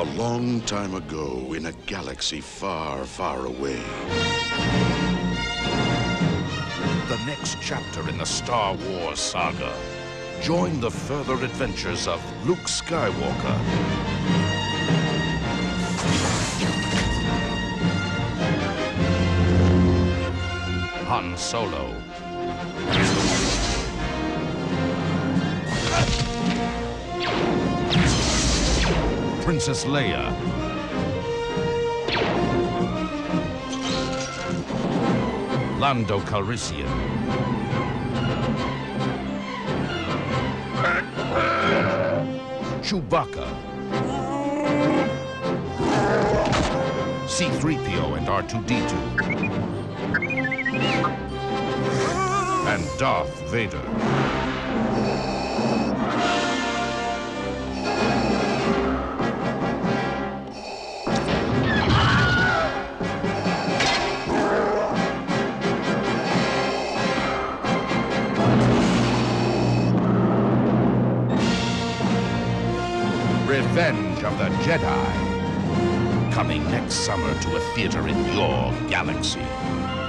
A long time ago, in a galaxy far, far away. The next chapter in the Star Wars saga. Join the further adventures of Luke Skywalker, Han Solo, Princess Leia, Lando Calrissian, Chewbacca, C-3PO and R2-D2, and Darth Vader. Revenge of the Jedi. Coming next summer to a theater in your galaxy.